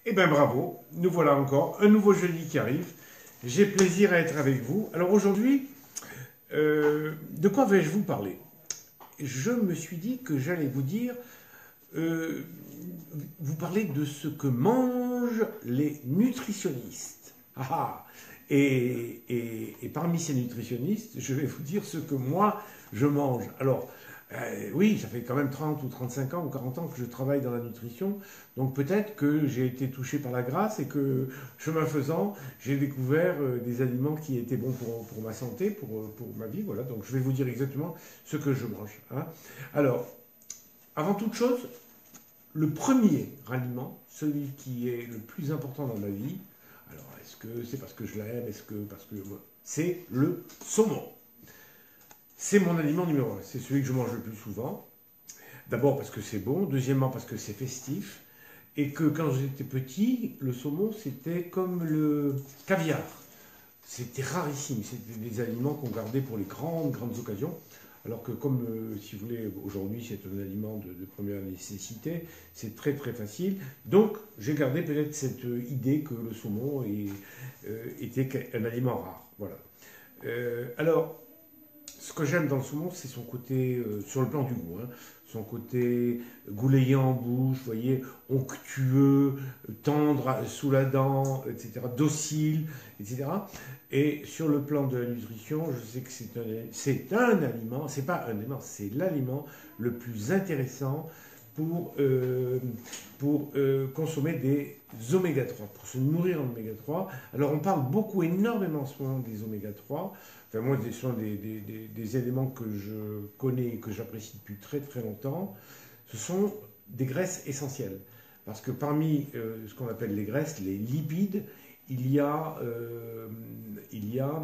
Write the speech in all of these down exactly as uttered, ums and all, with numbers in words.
Eh bien bravo, nous voilà encore, un nouveau jeudi qui arrive. J'ai plaisir à être avec vous. Alors aujourd'hui, euh, de quoi vais-je vous parler? Je me suis dit que j'allais vous dire, euh, vous parler de ce que mangent les nutritionnistes. Ah, ah. et, et, et parmi ces nutritionnistes, je vais vous dire ce que moi je mange. Alors, euh, oui, ça fait quand même trente ou trente-cinq ans ou quarante ans que je travaille dans la nutrition, donc peut-être que j'ai été touché par la grâce et que, chemin faisant, j'ai découvert euh, des aliments qui étaient bons pour, pour ma santé, pour, pour ma vie, voilà. Donc je vais vous dire exactement ce que je mange, hein. Alors, avant toute chose, le premier aliment, celui qui est le plus important dans ma vie, alors est-ce que c'est parce que je l'aime, est-ce que parce que c'est le saumon. C'est mon aliment numéro un, c'est celui que je mange le plus souvent. D'abord parce que c'est bon, deuxièmement parce que c'est festif, et que quand j'étais petit, le saumon c'était comme le caviar. C'était rarissime, c'était des aliments qu'on gardait pour les grandes, grandes occasions. Alors que comme, euh, si vous voulez, aujourd'hui c'est un aliment de, de première nécessité, c'est très très facile. Donc j'ai gardé peut-être cette euh, idée que le saumon est, euh, était un aliment rare. Voilà. Euh, alors, ce que j'aime dans le saumon, c'est son côté, euh, sur le plan du goût, hein, son côté goulayant en bouche, vous voyez, onctueux, tendre sous la dent, et cetera, docile, et cetera. Et sur le plan de la nutrition, je sais que c'est un, c'est un aliment, c'est pas un aliment, c'est l'aliment le plus intéressant pour, euh, pour euh, consommer des oméga trois, pour se nourrir en oméga trois. Alors on parle beaucoup, énormément en ce moment des oméga trois. Enfin, moi, ce sont des, des, des, des éléments que je connais et que j'apprécie depuis très très longtemps. Ce sont des graisses essentielles. Parce que parmi euh, ce qu'on appelle les graisses, les lipides, il y a, euh, il y a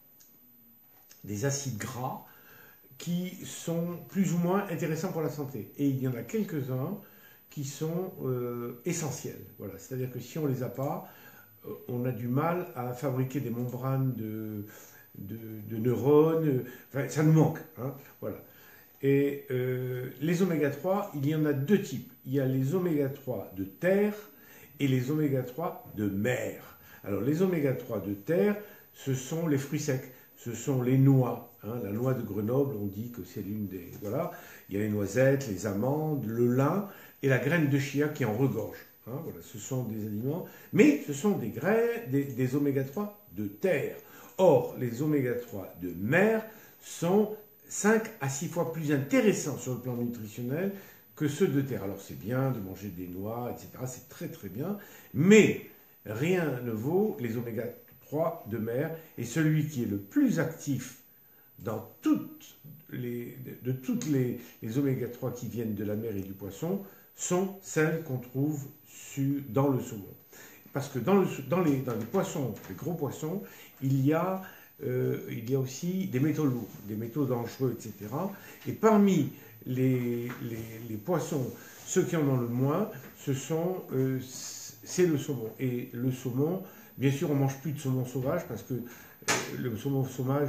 des acides gras qui sont plus ou moins intéressants pour la santé. Et il y en a quelques-uns qui sont euh, essentiels. Voilà. C'est-à-dire que si on ne les a pas, euh, on a du mal à fabriquer des membranes de, de, de neurones. Enfin, ça nous manque, hein, voilà. Et euh, les oméga trois, il y en a deux types. Il y a les oméga trois de terre et les oméga trois de mer. Alors les oméga trois de terre, ce sont les fruits secs, ce sont les noix, hein. La noix de Grenoble, on dit que c'est l'une des... Voilà. Il y a les noisettes, les amandes, le lin et la graine de chia qui en regorge, hein. Voilà. Ce sont des aliments, mais ce sont des, graines, des, des oméga trois de terre. Or, les oméga trois de mer sont cinq à six fois plus intéressants sur le plan nutritionnel que ceux de terre. Alors c'est bien de manger des noix, et cetera. C'est très très bien, mais rien ne vaut les oméga trois de mer, et celui qui est le plus actif dans toutes les, de toutes les, les oméga trois qui viennent de la mer et du poisson sont celles qu'on trouve sur, dans le saumon. Parce que dans, le, dans, les, dans les poissons, les gros poissons, il y a Euh, il y a aussi des métaux lourds, des métaux dangereux, et cetera. Et parmi les, les, les poissons, ceux qui en ont le moins, ce sont, euh, c'est le saumon. Et le saumon, bien sûr, on ne mange plus de saumon sauvage parce que euh, le saumon sauvage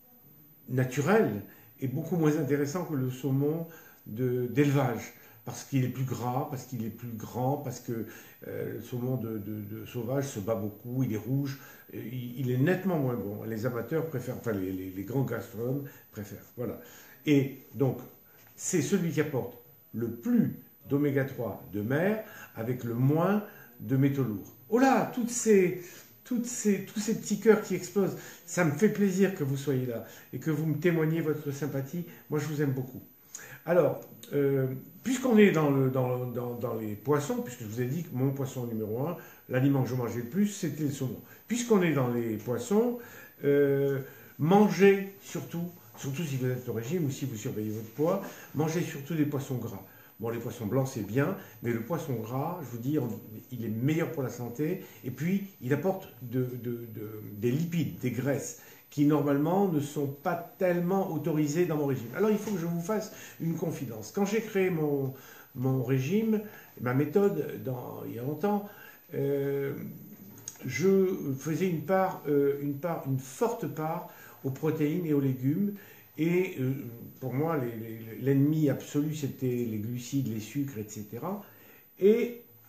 naturel est beaucoup moins intéressant que le saumon d'élevage. Parce qu'il est plus gras, parce qu'il est plus grand, parce que euh, le saumon de, de, de sauvage se bat beaucoup, il est rouge, il, il est nettement moins bon. Les amateurs préfèrent, enfin les, les, les grands gastronomes préfèrent. Voilà. Et donc, c'est celui qui apporte le plus d'oméga trois de mer avec le moins de métaux lourds. Oh là, toutes ces, toutes ces, tous ces petits cœurs qui explosent, ça me fait plaisir que vous soyez là et que vous me témoigniez votre sympathie. Moi, je vous aime beaucoup. Alors, euh, puisqu'on est dans, le, dans, dans, dans les poissons, puisque je vous ai dit que mon poisson numéro un, l'aliment que je mangeais le plus, c'était le saumon. Puisqu'on est dans les poissons, euh, mangez surtout, surtout si vous êtes au régime ou si vous surveillez votre poids, mangez surtout des poissons gras. Bon, les poissons blancs, c'est bien, mais le poisson gras, je vous dis, il est meilleur pour la santé, et puis il apporte de, de, de, des lipides, des graisses, qui normalement ne sont pas tellement autorisés dans mon régime. Alors il faut que je vous fasse une confidence. Quand j'ai créé mon, mon régime, ma méthode, dans, il y a longtemps, euh, je faisais une part, euh, une part, une forte part aux protéines et aux légumes. Et euh, pour moi, l'ennemi absolu, c'était les glucides, les sucres, et cetera. Et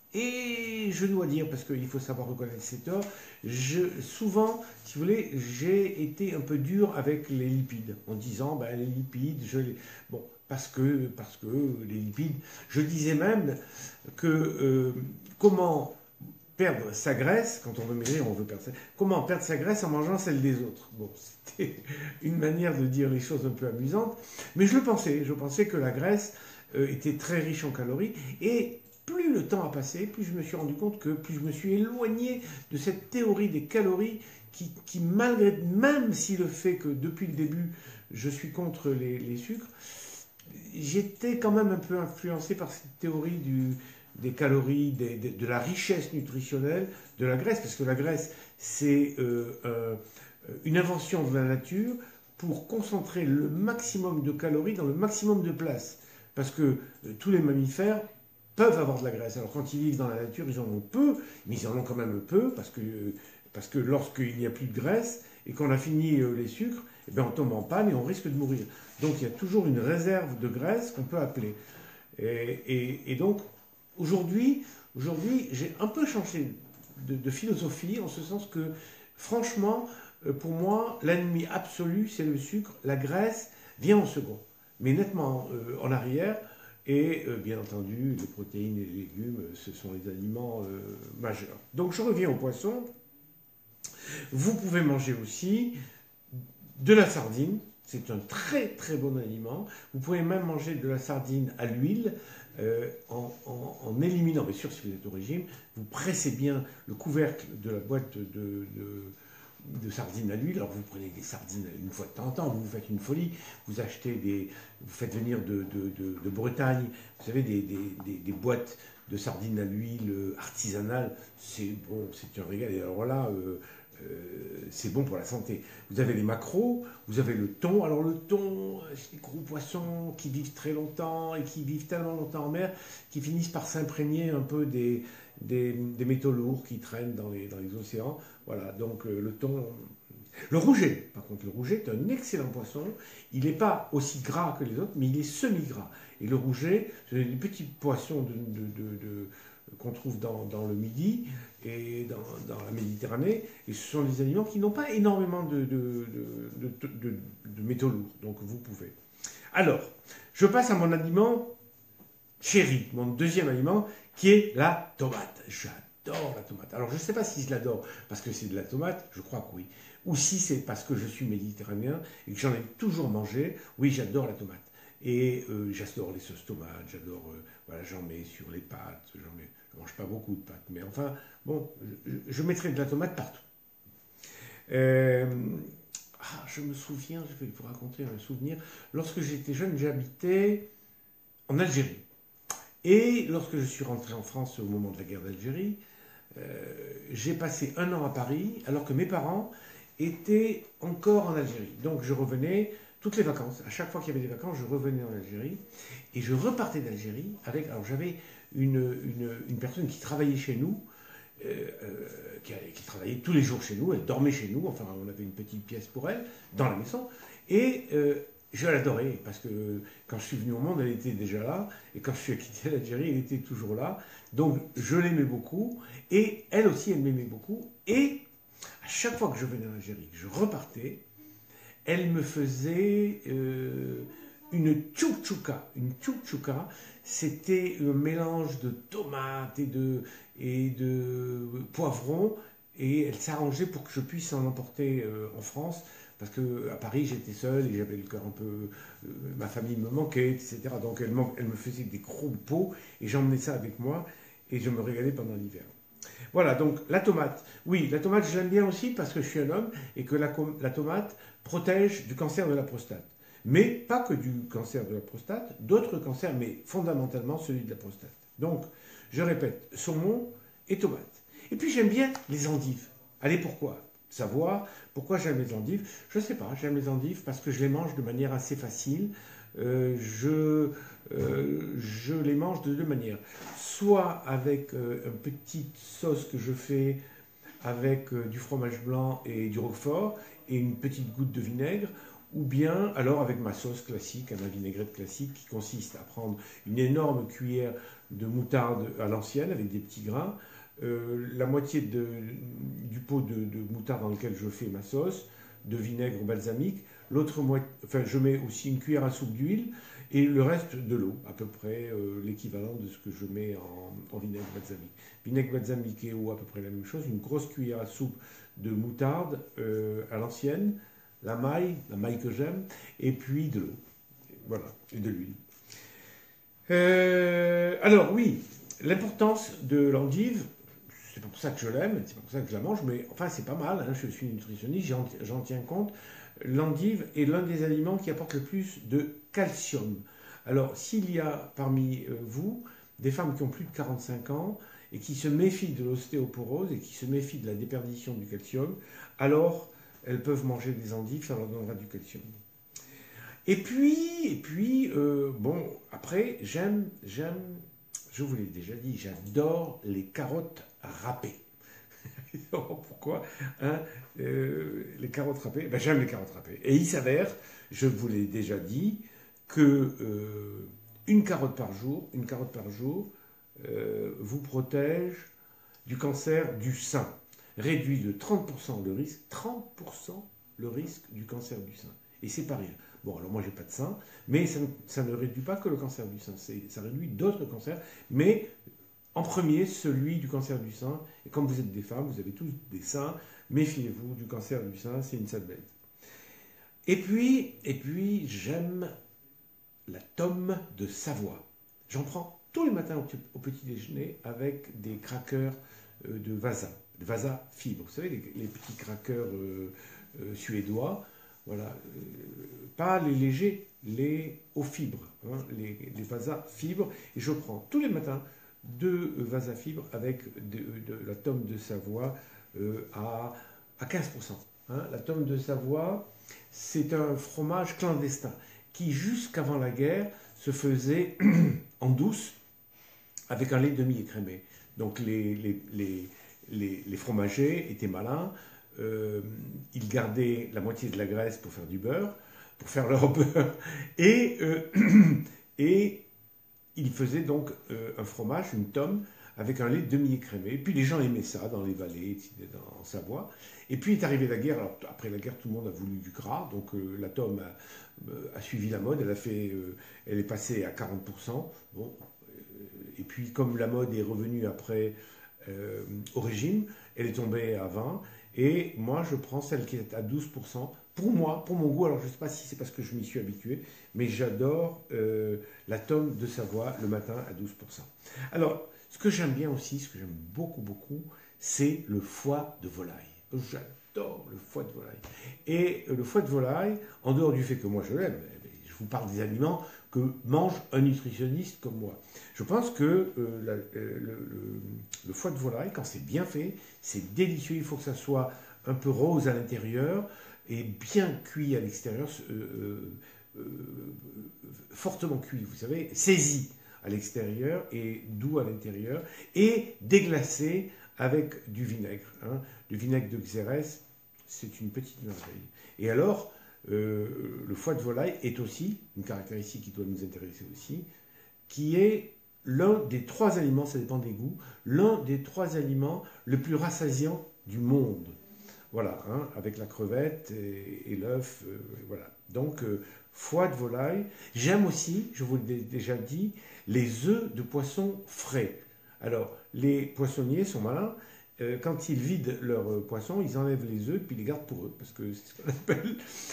Et je dois dire, parce qu'il faut savoir reconnaître ses torts, je, souvent, si vous voulez, j'ai été un peu dur avec les lipides, en disant, ben, les lipides, je les... Bon, parce que, parce que les lipides, je disais même que euh, comment perdre sa graisse, quand on veut maigrir, on veut perdre sa... Comment perdre sa graisse en mangeant celle des autres. Bon, c'était une manière de dire les choses un peu amusante, mais je le pensais, je pensais que la graisse euh, était très riche en calories, et plus le temps a passé, plus je me suis rendu compte que plus je me suis éloigné de cette théorie des calories qui, qui malgré, même si le fait que depuis le début, je suis contre les, les sucres, j'étais quand même un peu influencé par cette théorie du, des calories, des, des, de la richesse nutritionnelle de la graisse, parce que la graisse, c'est euh, euh, une invention de la nature pour concentrer le maximum de calories dans le maximum de place. Parce que euh, tous les mammifères peuvent avoir de la graisse. Alors quand ils vivent dans la nature, ils en ont peu, mais ils en ont quand même peu, parce que, parce que lorsqu'il n'y a plus de graisse, et qu'on a fini les sucres, eh bien on tombe en panne et on risque de mourir. Donc il y a toujours une réserve de graisse qu'on peut appeler. Et, et, et donc aujourd'hui, aujourd'hui j'ai un peu changé de, de philosophie, en ce sens que franchement, pour moi, l'ennemi absolu, c'est le sucre. La graisse vient en second, mais nettement euh, en arrière. Et euh, bien entendu, les protéines et les légumes, ce sont les aliments euh, majeurs. Donc je reviens au poisson. Vous pouvez manger aussi de la sardine. C'est un très très bon aliment. Vous pouvez même manger de la sardine à l'huile euh, en, en, en éliminant, bien sûr si vous êtes au régime, vous pressez bien le couvercle de la boîte de, de, de sardines à l'huile. Alors vous prenez des sardines une fois de temps en temps, vous vous faites une folie, vous achetez des, vous faites venir de, de, de, de Bretagne, vous savez, des, des, des, des boîtes de sardines à l'huile artisanales, c'est bon, c'est un régal. Et alors là, euh, euh, c'est bon pour la santé. Vous avez les maquereaux, vous avez le thon. Alors le thon, c'est des gros poissons qui vivent très longtemps et qui vivent tellement longtemps en mer, qui finissent par s'imprégner un peu des, des, des métaux lourds qui traînent dans les, dans les océans. Voilà, donc euh, le thon... Le rouget, par contre, le rouget est un excellent poisson. Il n'est pas aussi gras que les autres, mais il est semi-gras. Et le rouget, c'est des petits poissons de, de, de, de, qu'on trouve dans, dans le Midi et dans, dans la Méditerranée. Et ce sont des aliments qui n'ont pas énormément de, de, de, de, de, de métaux lourds. Donc vous pouvez. Alors, je passe à mon aliment chéri, mon deuxième aliment, qui est la tomate. J'adore la tomate. Alors je ne sais pas si je l'adore parce que c'est de la tomate, je crois que oui. Ou si c'est parce que je suis méditerranéen et que j'en ai toujours mangé, oui, j'adore la tomate. Et euh, j'adore les sauces tomates, j'adore, euh, voilà, j'en mets sur les pâtes, j'en mets, je ne mange pas beaucoup de pâtes, mais enfin, bon, je, je mettrai de la tomate partout. Euh, ah, je me souviens, je vais vous raconter un souvenir, lorsque j'étais jeune, j'habitais en Algérie. Et lorsque je suis rentré en France au moment de la guerre d'Algérie, euh, j'ai passé un an à Paris, alors que mes parents étaient encore en Algérie. Donc je revenais toutes les vacances. À chaque fois qu'il y avait des vacances, je revenais en Algérie. Et je repartais d'Algérie avec... Alors j'avais une, une, une personne qui travaillait chez nous, euh, euh, qui, qui travaillait tous les jours chez nous, elle dormait chez nous, enfin on avait une petite pièce pour elle, dans la maison. Et... Euh, je l'adorais parce que quand je suis venu au monde, elle était déjà là. Et quand je suis quitté l'Algérie, elle était toujours là. Donc je l'aimais beaucoup. Et elle aussi, elle m'aimait beaucoup. Et à chaque fois que je venais en Algérie, que je repartais, elle me faisait euh, une tchouk-tchouka. Une tchouk-tchouka, c'était un mélange de tomates et de, et de poivrons. Et elle s'arrangeait pour que je puisse en emporter euh, en France. Parce qu'à Paris, j'étais seul et j'avais le cœur un peu... Euh, ma famille me manquait, et cetera. Donc elle, elle me faisait des gros pots et j'emmenais ça avec moi et je me régalais pendant l'hiver. Voilà, donc la tomate. Oui, la tomate, je l'aime bien aussi parce que je suis un homme et que la, la tomate protège du cancer de la prostate. Mais pas que du cancer de la prostate, d'autres cancers, mais fondamentalement celui de la prostate. Donc, je répète, saumon et tomate. Et puis j'aime bien les endives. Allez, pourquoi ? Savoir pourquoi j'aime les endives. Je ne sais pas, j'aime les endives parce que je les mange de manière assez facile. Euh, je, euh, je les mange de deux manières. Soit avec euh, une petite sauce que je fais avec euh, du fromage blanc et du roquefort et une petite goutte de vinaigre, ou bien alors avec ma sauce classique, ma vinaigrette classique, qui consiste à prendre une énorme cuillère de moutarde à l'ancienne avec des petits grains, euh, la moitié de, du pot de, de moutarde dans lequel je fais ma sauce, de vinaigre balsamique, l'autre moitié, enfin je mets aussi une cuillère à soupe d'huile, et le reste de l'eau, à peu près euh, l'équivalent de ce que je mets en, en vinaigre balsamique. Vinaigre balsamique et eau, à peu près la même chose, une grosse cuillère à soupe de moutarde euh, à l'ancienne, la maille, la maille que j'aime, et puis de l'eau. Voilà, et de l'huile. Euh, alors oui, l'importance de l'endive, c'est pas pour ça que je l'aime, c'est pas pour ça que je la mange, mais enfin c'est pas mal, hein, je suis nutritionniste, j'en, j'en tiens compte. L'endive est l'un des aliments qui apporte le plus de calcium. Alors s'il y a parmi vous des femmes qui ont plus de quarante-cinq ans et qui se méfient de l'ostéoporose et qui se méfient de la déperdition du calcium, alors elles peuvent manger des endives, ça leur donnera du calcium. Et puis, et puis euh, bon, après, j'aime, j'aime, je vous l'ai déjà dit, j'adore les carottes râpées. Pourquoi hein, euh, les carottes râpées, ben, j'aime les carottes râpées. Et il s'avère, je vous l'ai déjà dit, que euh, une carotte par jour, une carotte par jour euh, vous protège du cancer du sein. Réduit de trente pour cent le risque, trente pour cent le risque du cancer du sein. Et c'est pas rien. Bon, alors moi j'ai pas de sein, mais ça ne, ça ne réduit pas que le cancer du sein, ça réduit d'autres cancers, mais en premier celui du cancer du sein. Et comme vous êtes des femmes, vous avez tous des seins, méfiez-vous du cancer du sein, c'est une sale bête. Et puis, et puis j'aime la tome de Savoie. J'en prends tous les matins au, au petit déjeuner avec des crackers euh, de Vasa. Vasa fibre, vous savez, les, les petits crackers euh, euh, suédois, voilà, euh, pas les légers, les aux fibres, hein, les, les Vasa fibres, et je prends tous les matins deux Vasa fibres avec de, de la tome de Savoie euh, à, à quinze pour cent. Hein. La tome de Savoie, c'est un fromage clandestin qui, jusqu'avant la guerre, se faisait en douce avec un lait demi-écrémé. Donc les, les, les Les, les fromagers étaient malins, euh, ils gardaient la moitié de la graisse pour faire du beurre, pour faire leur beurre, et, euh, et ils faisaient donc euh, un fromage, une tome, avec un lait demi-écrémé. Puis les gens aimaient ça dans les vallées, en Savoie. Et puis est arrivée la guerre. Alors, après la guerre, tout le monde a voulu du gras, donc euh, la tome a, euh, a suivi la mode, elle, a fait, euh, elle est passée à quarante pour cent. Bon, euh, et puis comme la mode est revenue après... Euh, au régime, elle est tombée à vingt, et moi je prends celle qui est à douze pour cent. Pour moi, pour mon goût, alors je ne sais pas si c'est parce que je m'y suis habitué, mais j'adore euh, la tome de Savoie le matin à douze pour cent. Alors, ce que j'aime bien aussi, ce que j'aime beaucoup, beaucoup, c'est le foie de volaille. J'adore le foie de volaille. Et le foie de volaille, en dehors du fait que moi je l'aime, je vous parle des aliments que mange un nutritionniste comme moi. Je pense que euh, la, euh, le, le, le foie de volaille, quand c'est bien fait, c'est délicieux. Il faut que ça soit un peu rose à l'intérieur et bien cuit à l'extérieur, euh, euh, fortement cuit, vous savez, saisi à l'extérieur et doux à l'intérieur, et déglacé avec du vinaigre. Hein. Du vinaigre de Xérès, c'est une petite merveille. Et alors, Euh, le foie de volaille est aussi, une caractéristique qui doit nous intéresser aussi, qui est l'un des trois aliments, ça dépend des goûts, l'un des trois aliments le plus rassasiant du monde. Voilà, hein, avec la crevette et, et l'œuf, euh, voilà. Donc, euh, foie de volaille. J'aime aussi, je vous l'ai déjà dit, les œufs de poisson frais. Alors, les poissonniers sont malins. Quand ils vident leurs poissons, ils enlèvent les œufs puis ils les gardent pour eux, parce que c'est ce qu'on appelle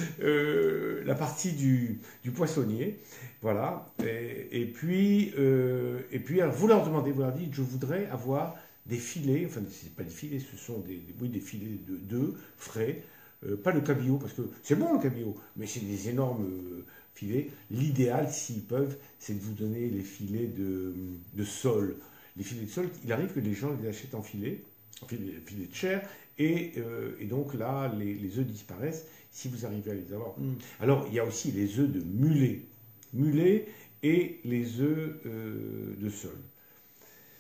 euh, la partie du, du poissonnier. Voilà. Et, et puis, euh, et puis alors, vous leur demandez, vous leur dites, je voudrais avoir des filets, enfin, ce n'est pas des filets, ce sont des, oui, des filets de d'œufs frais, euh, pas le cabillaud, parce que c'est bon le cabillaud, mais c'est des énormes euh, filets. L'idéal, s'ils peuvent, c'est de vous donner les filets de, de sole. Les filets de sole, il arrive que les gens les achètent en filets, filet, filet de chair, et, euh, et donc là, les, les œufs disparaissent si vous arrivez à les avoir. Mm. Alors, il y a aussi les œufs de mulet, mulet et les œufs euh, de sole.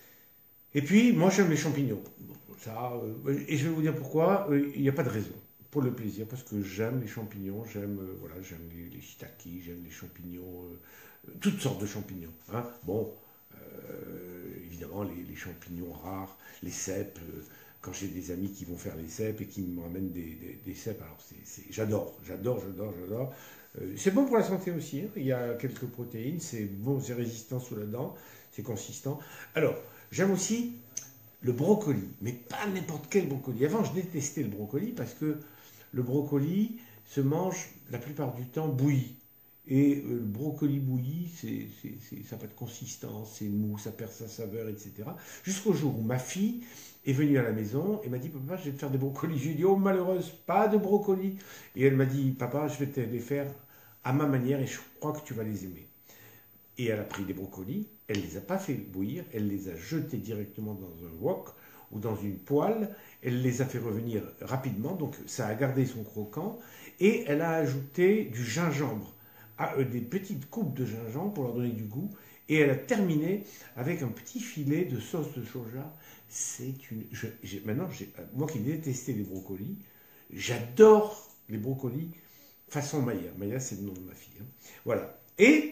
Et puis, moi, j'aime les champignons. Ça, euh, et je vais vous dire pourquoi, euh, il n'y a pas de raison. pour le plaisir, parce que j'aime les champignons, j'aime euh, voilà, j'aime les, les shiitake, j'aime les champignons, euh, toutes sortes de champignons. Hein. Bon, euh, évidemment, les, les champignons rares, les cèpes, euh, quand j'ai des amis qui vont faire les cèpes et qui me ramènent des, des, des cèpes, alors c'est, c'est, j'adore, j'adore, j'adore, j'adore. Euh, c'est bon pour la santé aussi, hein. Il y a quelques protéines, c'est bon, c'est résistant sous la dent, c'est consistant. Alors, j'aime aussi le brocoli, mais pas n'importe quel brocoli. Avant, je détestais le brocoli parce que le brocoli se mange la plupart du temps bouilli. Et euh, le brocoli bouilli, c'est, c'est, c'est, ça n'a pas de consistance, c'est mou, ça perd sa saveur, et cetera. Jusqu'au jour où ma fille est venue à la maison et m'a dit, papa, je vais te faire des brocolis. Je lui ai dit, oh malheureuse, pas de brocolis. Et elle m'a dit, papa, je vais te les faire à ma manière et je crois que tu vas les aimer. Et elle a pris des brocolis, elle ne les a pas fait bouillir, elle les a jetés directement dans un wok ou dans une poêle, elle les a fait revenir rapidement, donc ça a gardé son croquant, et elle a ajouté du gingembre, à, euh, des petites coupes de gingembre pour leur donner du goût, et elle a terminé avec un petit filet de sauce de soja. C'est une... Je, j'ai, maintenant, j'ai, moi qui détestais les brocolis, j'adore les brocolis façon Maya. Maya, c'est le nom de ma fille. Hein. Voilà. Et...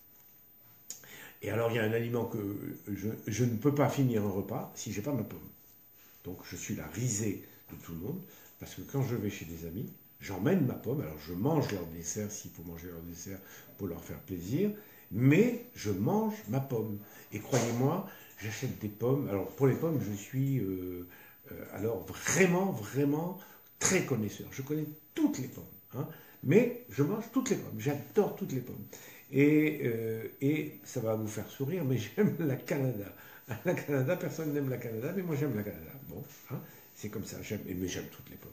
Et alors, il y a un aliment que je, je ne peux pas finir un repas si je n'ai pas ma pomme. Donc, je suis la risée de tout le monde, parce que quand je vais chez des amis, j'emmène ma pomme. Alors, je mange leur dessert s'il faut manger leur dessert pour leur faire plaisir, mais je mange ma pomme. Et croyez-moi, j'achète des pommes. Alors, pour les pommes, je suis euh, euh, alors vraiment, vraiment très connaisseur. Je connais toutes les pommes, hein, mais je mange toutes les pommes. J'adore toutes les pommes. Et, euh, et ça va vous faire sourire, mais j'aime la Canada. La Canada, personne n'aime la Canada, mais moi j'aime la Canada. Bon, hein, c'est comme ça, j'aime, mais j'aime toutes les pommes.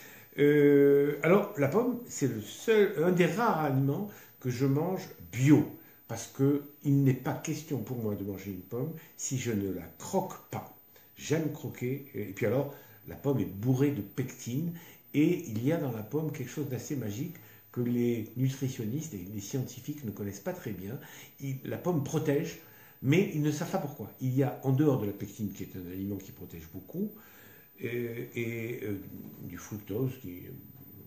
Euh, alors, la pomme, c'est le seul, un des rares aliments que je mange bio, parce qu'il n'est pas question pour moi de manger une pomme si je ne la croque pas. J'aime croquer, et puis alors, la pomme est bourrée de pectine, et il y a dans la pomme quelque chose d'assez magique, que les nutritionnistes et les scientifiques ne connaissent pas très bien. Il, la pomme protège, mais ils ne savent pas pourquoi. Il y a, en dehors de la pectine, qui est un aliment qui protège beaucoup, et, et euh, du fructose, qui, euh,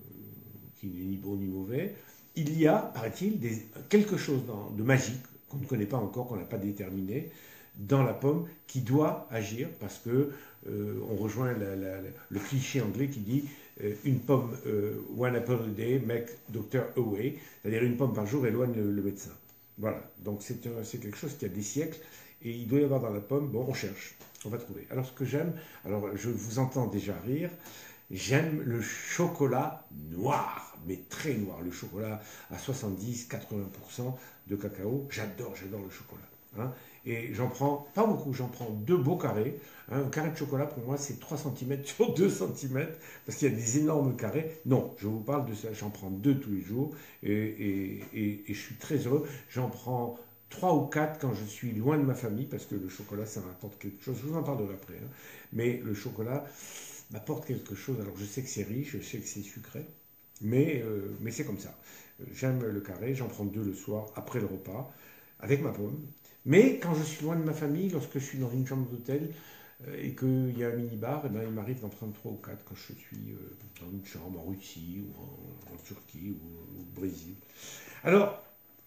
qui n'est ni bon ni mauvais, il y a, paraît-il, des, quelque chose dans, de magique, qu'on ne connaît pas encore, qu'on n'a pas déterminé, dans la pomme, qui doit agir, parce que euh, on rejoint la, la, la, le cliché anglais qui dit euh, une pomme, euh, one apple a day, make doctor away, c'est-à-dire une pomme par jour éloigne le, le médecin. Voilà, donc c'est, un, c'est quelque chose qui a des siècles, et il doit y avoir dans la pomme, bon, on cherche, on va trouver. Alors ce que j'aime, alors je vous entends déjà rire, j'aime le chocolat noir, mais très noir, le chocolat à soixante-dix à quatre-vingts pour cent de cacao, j'adore, j'adore le chocolat. Hein. Et j'en prends, pas beaucoup, j'en prends deux beaux carrés. Hein. Un carré de chocolat, pour moi, c'est trois centimètres sur deux centimètres, parce qu'il y a des énormes carrés. Non, je vous parle de ça, j'en prends deux tous les jours, et, et, et, et je suis très heureux. J'en prends trois ou quatre quand je suis loin de ma famille, parce que le chocolat, ça m'apporte quelque chose. Je vous en parlerai après. Hein. Mais le chocolat m'apporte quelque chose. Alors, je sais que c'est riche, je sais que c'est sucré, mais, euh, mais c'est comme ça. J'aime le carré, j'en prends deux le soir, après le repas, avec ma pomme. Mais quand je suis loin de ma famille, lorsque je suis dans une chambre d'hôtel euh, et qu'il y a un minibar, eh ben, il m'arrive d'en prendre trois ou quatre quand je suis euh, dans une chambre en Russie ou en, en Turquie ou, ou au Brésil. Alors,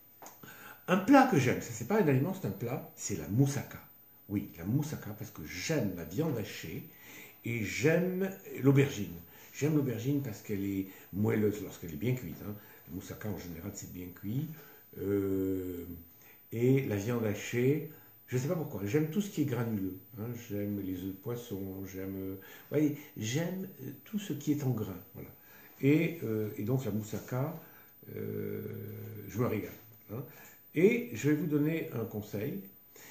un plat que j'aime, ça c'est pas un aliment, c'est un plat, c'est la moussaka. Oui, la moussaka parce que j'aime la viande hachée et j'aime l'aubergine. J'aime l'aubergine parce qu'elle est moelleuse lorsqu'elle est bien cuite. Hein. La moussaka en général c'est bien cuit. Euh, Et la viande hachée, je ne sais pas pourquoi, j'aime tout ce qui est granuleux. Hein. J'aime les œufs de poisson, j'aime, euh, voyez, j'aime tout ce qui est en grain. Voilà. Et, euh, et donc la moussaka, euh, je me régale. Hein. Et je vais vous donner un conseil.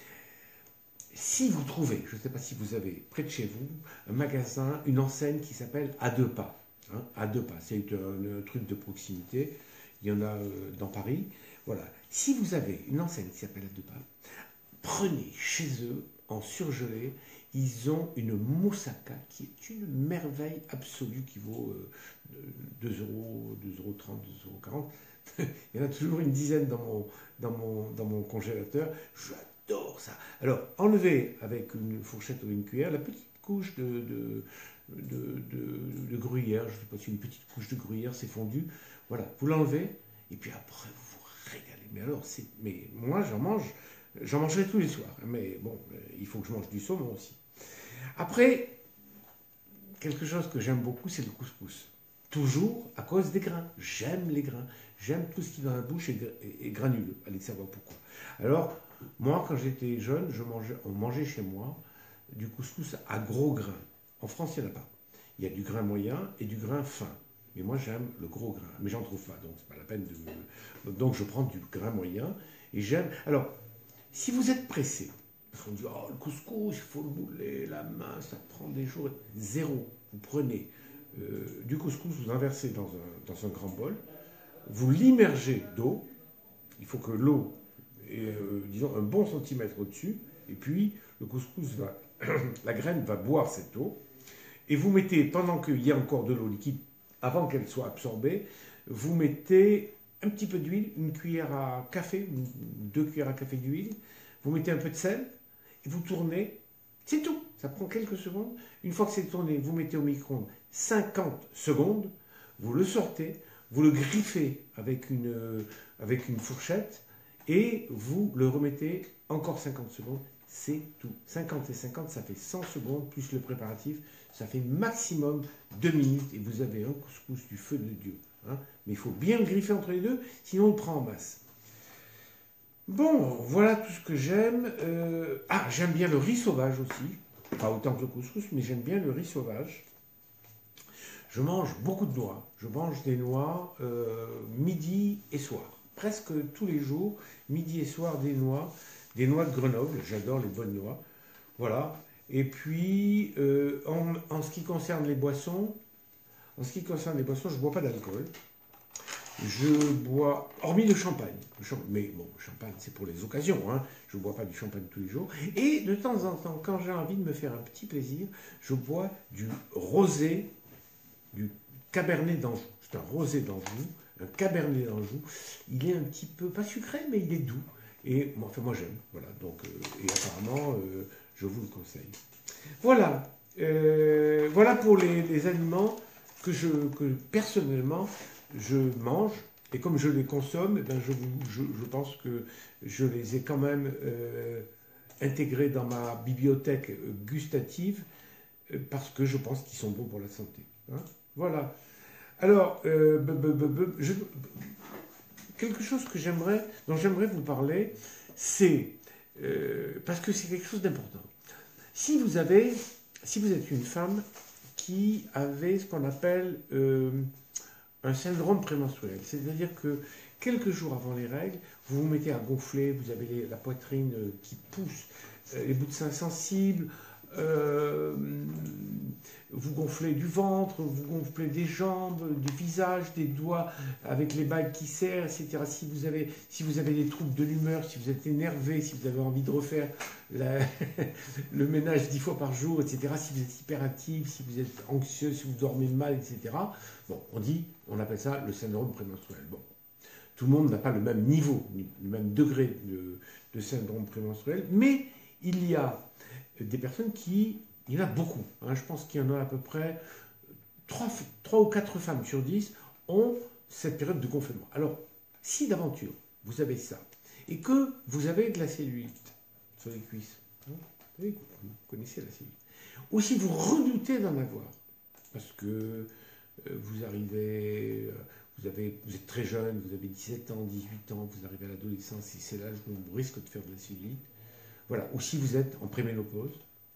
Si vous trouvez, je ne sais pas si vous avez près de chez vous, un magasin, une enseigne qui s'appelle À deux pas. Hein, à deux pas, c'est un, un truc de proximité. Il y en a euh, dans Paris. Voilà. Si vous avez une enseigne qui s'appelle À deux pas, prenez chez eux, en surgelé, ils ont une moussaka qui est une merveille absolue qui vaut euh, deux euros, deux euros trente, deux euros quarante. Il y en a toujours une dizaine dans mon, dans mon, dans mon congélateur. J'adore ça. Alors, enlevez avec une fourchette ou une cuillère la petite couche de, de, de, de, de gruyère, je ne sais pas si une petite couche de gruyère, c'est fondu. Voilà, vous l'enlevez, et puis après, vous vous régalez. Mais alors, c'est, mais moi, j'en mange, j'en mangerai tous les soirs. Mais bon, il faut que je mange du saumon aussi. Après, quelque chose que j'aime beaucoup, c'est le couscous. Toujours à cause des grains. J'aime les grains. J'aime tout ce qui dans la bouche est, est, est granuleux. Allez savoir pourquoi. Alors, moi, quand j'étais jeune, je mangeais, on mangeait chez moi du couscous à gros grains. En France, il n'y en a pas. Il y a du grain moyen et du grain fin. Mais moi, j'aime le gros grain. Mais j'en trouve pas, donc c'est pas la peine de me... Donc, je prends du grain moyen et j'aime... Alors, si vous êtes pressé, parce qu'on dit, oh, le couscous, il faut le mouler, la main, ça prend des jours. Zéro. Vous prenez euh, du couscous, vous inversez dans un, dans un grand bol, vous l'immergez d'eau. Il faut que l'eau ait, euh, disons, un bon centimètre au-dessus. Et puis, le couscous va... la graine va boire cette eau. Et vous mettez, pendant qu'il y a encore de l'eau liquide, avant qu'elle soit absorbée, vous mettez un petit peu d'huile, une cuillère à café, deux cuillères à café d'huile. Vous mettez un peu de sel, et vous tournez. C'est tout. Ça prend quelques secondes. Une fois que c'est tourné, vous mettez au micro-ondes cinquante secondes. Vous le sortez, vous le griffez avec une, euh, avec une fourchette, et vous le remettez encore cinquante secondes. C'est tout. cinquante et cinquante, ça fait cent secondes, plus le préparatif. Ça fait maximum deux minutes, et vous avez un couscous du feu de Dieu. Hein. Mais il faut bien le griffer entre les deux, sinon on le prend en masse. Bon, voilà tout ce que j'aime. Euh, ah, j'aime bien le riz sauvage aussi. Pas autant que le couscous, mais j'aime bien le riz sauvage. Je mange beaucoup de noix. Je mange des noix euh, midi et soir. Presque tous les jours, midi et soir, des noix. Des noix de Grenoble. J'adore les bonnes noix. Voilà. Et puis, euh, en, en ce qui concerne les boissons, en ce qui concerne les boissons, je ne bois pas d'alcool. Je bois, hormis le champagne, le champagne mais bon, le champagne c'est pour les occasions, hein. Je ne bois pas du champagne tous les jours. Et de temps en temps, quand j'ai envie de me faire un petit plaisir, je bois du rosé, du cabernet d'Anjou. C'est un rosé d'Anjou, un cabernet d'Anjou. Il est un petit peu, pas sucré, mais il est doux. Et enfin, moi j'aime, voilà. Donc, euh, et apparemment, euh, je vous le conseille. Voilà, euh, voilà pour les, les aliments que je, que personnellement, je mange, et comme je les consomme, eh bien je, je, je pense que je les ai quand même euh, intégrés dans ma bibliothèque gustative, euh, parce que je pense qu'ils sont bons pour la santé. Hein. Voilà. Alors, euh, b -b -b -b je, quelque chose que j'aimerais, dont j'aimerais vous parler, c'est, euh, parce que c'est quelque chose d'important. Si vous avez, si vous êtes une femme qui avait ce qu'on appelle... Euh, un syndrome prémenstruel, c'est-à-dire que quelques jours avant les règles, vous vous mettez à gonfler, vous avez les, la poitrine qui pousse, euh, les bouts de seins sensibles, euh, vous gonflez du ventre, vous gonflez des jambes, du visage, des doigts avec les bagues qui serrent, et cetera. Si vous avez, si vous avez des troubles de l'humeur, si vous êtes énervé, si vous avez envie de refaire la, le ménage dix fois par jour, et cetera. Si vous êtes hyperactif, si vous êtes anxieux, si vous dormez mal, et cetera. Bon, on dit, on appelle ça le syndrome prémenstruel. Bon, tout le monde n'a pas le même niveau, le même degré de, de syndrome prémenstruel, mais il y a des personnes qui, il y en a beaucoup, hein, je pense qu'il y en a à peu près trois ou quatre femmes sur dix ont cette période de gonflement. Alors, si d'aventure vous avez ça, et que vous avez de la cellulite sur les cuisses, hein, vous connaissez la cellulite, ou si vous redoutez d'en avoir, parce que euh, vous arrivez, euh, vous, avez, vous êtes très jeune, vous avez dix-sept ans, dix-huit ans, vous arrivez à l'adolescence, et c'est l'âge où on risque de faire de la cellulite, voilà, ou si vous êtes en préménopause,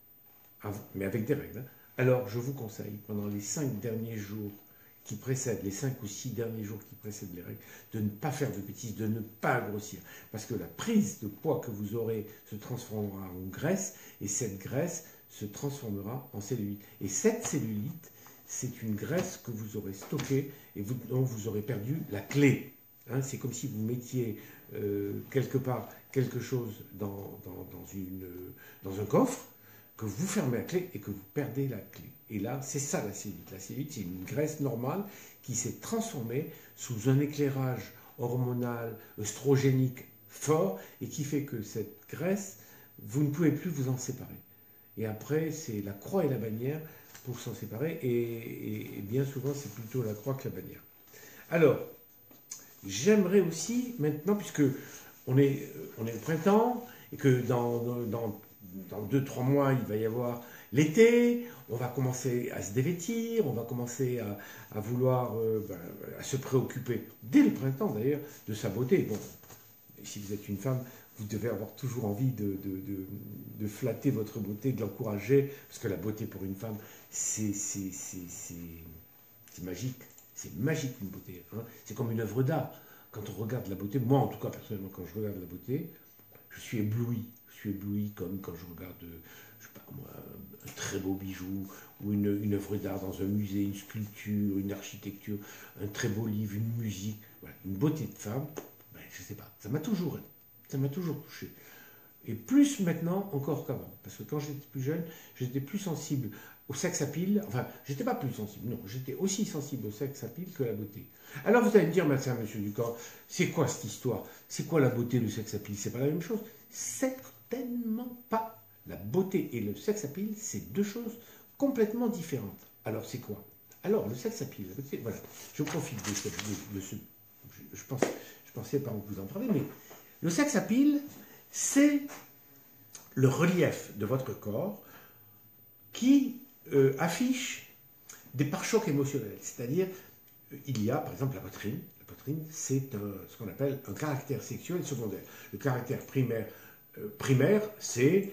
mais avec des règles, hein, alors je vous conseille, pendant les cinq derniers jours qui précèdent, les cinq ou six derniers jours qui précèdent les règles, de ne pas faire de bêtises, de ne pas grossir. Parce que la prise de poids que vous aurez se transformera en graisse, et cette graisse se transformera en cellulite. Et cette cellulite, c'est une graisse que vous aurez stockée et vous, dont vous aurez perdu la clé. Hein, c'est comme si vous mettiez euh, quelque part quelque chose dans, dans, dans, une, dans un coffre, que vous fermez la clé et que vous perdez la clé. Et là, c'est ça la cellulite. La cellulite, c'est une graisse normale qui s'est transformée sous un éclairage hormonal, œstrogénique fort, et qui fait que cette graisse, vous ne pouvez plus vous en séparer. et après c'est la croix et la bannière pour s'en séparer, et, et, et bien souvent c'est plutôt la croix que la bannière. Alors, j'aimerais aussi maintenant, puisque on est, on est au printemps, et que dans, dans, dans deux trois mois il va y avoir l'été, on va commencer à se dévêtir, on va commencer à, à vouloir, euh, ben, à se préoccuper, dès le printemps d'ailleurs, de sa beauté. Bon, si vous êtes une femme, vous devez avoir toujours envie de, de, de, de flatter votre beauté, de l'encourager, parce que la beauté pour une femme, c'est magique. C'est magique une beauté. Hein. C'est comme une œuvre d'art. Quand on regarde la beauté, moi en tout cas personnellement, quand je regarde la beauté, je suis ébloui. Je suis ébloui comme quand je regarde, je sais pas moi, un très beau bijou, ou une, une œuvre d'art dans un musée, une sculpture, une architecture, un très beau livre, une musique. Voilà. Une beauté de femme, ben, je sais pas, ça m'a toujours, ça m'a toujours touché. Et plus maintenant encore qu'avant. Parce que quand j'étais plus jeune, j'étais plus sensible au sex appeal. Enfin, j'étais pas plus sensible, non, j'étais aussi sensible au sex appeal que à la beauté. Alors vous allez me dire, monsieur Ducor, c'est quoi cette histoire? C'est quoi la beauté et le sex appeal? C'est pas la même chose? Certainement pas. La beauté et le sex appeal, c'est deux choses complètement différentes. Alors c'est quoi? Alors le sex appeal, la beauté, voilà. Je profite de, cette, de, de ce... Je, je, pense, je pensais pas vous en parler, mais le sex appeal, c'est le relief de votre corps qui euh, affiche des pare-chocs émotionnels. C'est-à-dire, il y a, par exemple, la poitrine. La poitrine, c'est ce qu'on appelle un caractère sexuel secondaire. Le caractère primaire, euh, primaire c'est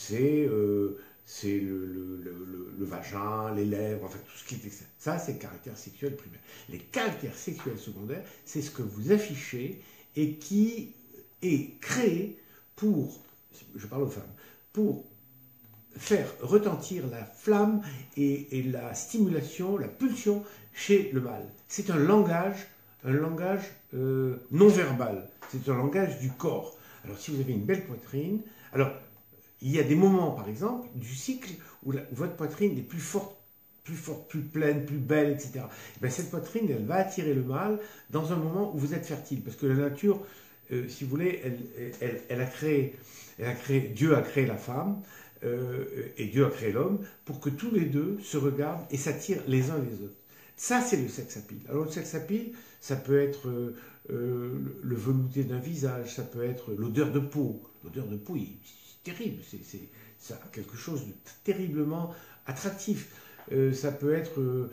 euh, le, le, le, le vagin, les lèvres, enfin tout ce qui est externe. Ça, c'est le caractère sexuel primaire. Les caractères sexuels secondaires, c'est ce que vous affichez et qui est créé pour, je parle aux femmes, pour faire retentir la flamme et, et la stimulation, la pulsion chez le mâle. C'est un langage, un langage euh, non verbal. C'est un langage du corps. Alors si vous avez une belle poitrine, alors il y a des moments, par exemple, du cycle où, la, où votre poitrine est plus forte, plus forte, plus pleine, plus belle, et cetera. Et bien, cette poitrine, elle va attirer le mâle dans un moment où vous êtes fertile, parce que la nature, euh, si vous voulez, elle, elle, elle a créé, elle a créé, Dieu a créé la femme. Euh, et Dieu a créé l'homme pour que tous les deux se regardent et s'attirent les uns les autres. Ça, c'est le sex appeal. Alors, le sex appeal, ça peut être euh, euh, le velouté d'un visage, ça peut être l'odeur de peau. L'odeur de peau, c'est terrible, c'est ça a quelque chose de terriblement attractif. Euh, ça peut être, euh,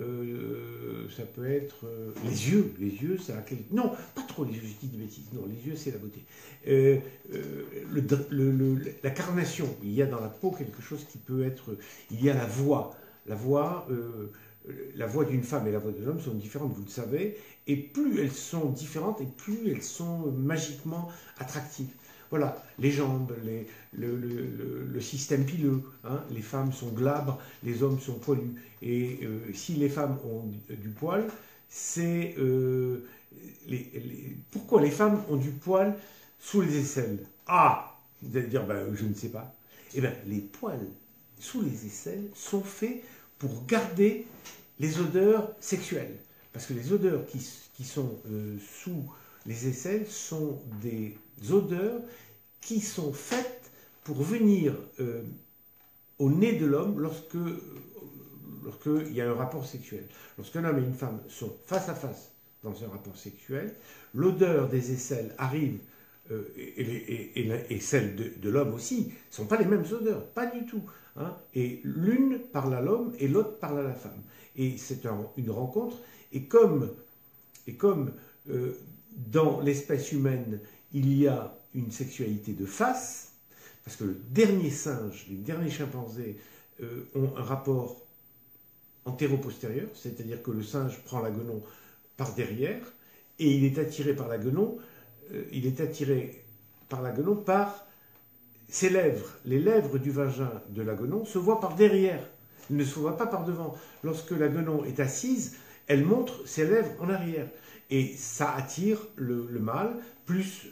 euh, ça peut être euh, les yeux. Les yeux, ça a quelque... Non, pas trop les yeux, je dis des bêtises. Non, les yeux, c'est la beauté. Euh, euh, le, le, le, la carnation, il y a dans la peau quelque chose qui peut être... Il y a la voix. La voix, euh, la voix d'une femme et la voix d'un homme sont différentes, vous le savez. Et plus elles sont différentes, et plus elles sont magiquement attractives. Voilà, les jambes, les, le, le, le, le système pileux, hein, les femmes sont glabres, les hommes sont poilus. Et euh, si les femmes ont du, du poil, c'est... Euh, les, les, pourquoi les femmes ont du poil sous les aisselles? Ah, vous allez dire, ben, je ne sais pas. Eh bien, les poils sous les aisselles sont faits pour garder les odeurs sexuelles. Parce que les odeurs qui, qui sont euh, sous les aisselles sont des odeurs qui sont faites pour venir euh, au nez de l'homme lorsque, lorsque il y a un rapport sexuel. Lorsqu'un homme et une femme sont face à face dans un rapport sexuel, l'odeur des aisselles arrive, euh, et, et, et, et celle de, de l'homme aussi, ne sont pas les mêmes odeurs, pas du tout. Hein, et l'une parle à l'homme et l'autre parle à la femme. Et c'est un, une rencontre, et comme, et comme euh, dans l'espèce humaine, il y a une sexualité de face, parce que le dernier singe, les derniers chimpanzés euh, ont un rapport antéro-postérieur, c'est-à-dire que le singe prend la guenon par derrière, et il est attiré par la guenon, euh, il est attiré par la guenon par ses lèvres. Les lèvres du vagin de la guenon se voient par derrière, elles ne se voient pas par devant. Lorsque la guenon est assise, elle montre ses lèvres en arrière. Et ça attire le, le mâle, plus